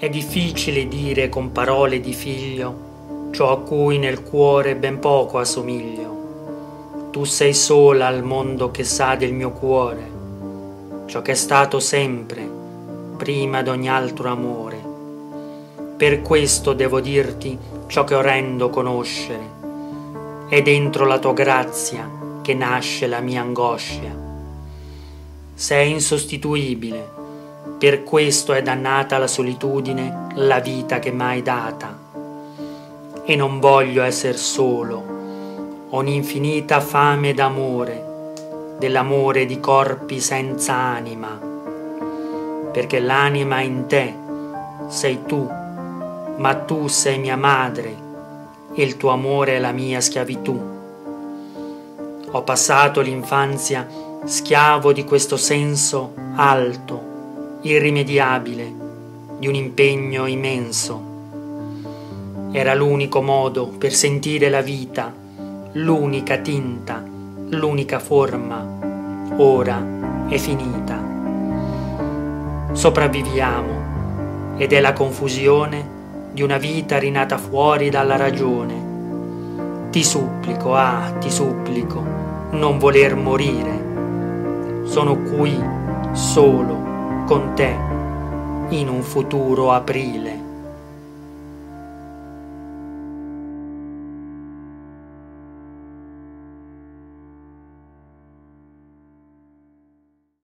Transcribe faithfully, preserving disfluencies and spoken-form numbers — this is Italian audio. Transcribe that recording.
È difficile dire con parole di figlio ciò a cui nel cuore ben poco assomiglio. Tu sei sola al mondo che sa del mio cuore, ciò che è stato sempre, prima d'ogni altro amore. Per questo devo dirti ciò che orrendo conoscere. È dentro la tua grazia che nasce la mia angoscia. Sei insostituibile, per questo è dannata la solitudine, la vita che m'hai data. E non voglio esser solo, ho un'infinita fame d'amore, dell'amore di corpi senza anima, perché l'anima è in te, sei tu, ma tu sei mia madre e il tuo amore è la mia schiavitù. Ho passato l'infanzia schiavo di questo senso alto, irrimediabile, di un impegno immenso. Era l'unico modo per sentire la vita, l'unica tinta, l'unica forma. Ora è finita. Sopravviviamo ed è la confusione di una vita rinata fuori dalla ragione. Ti supplico, ah, ti supplico, non voler morire. Sono qui, solo, con te, in un futuro aprile.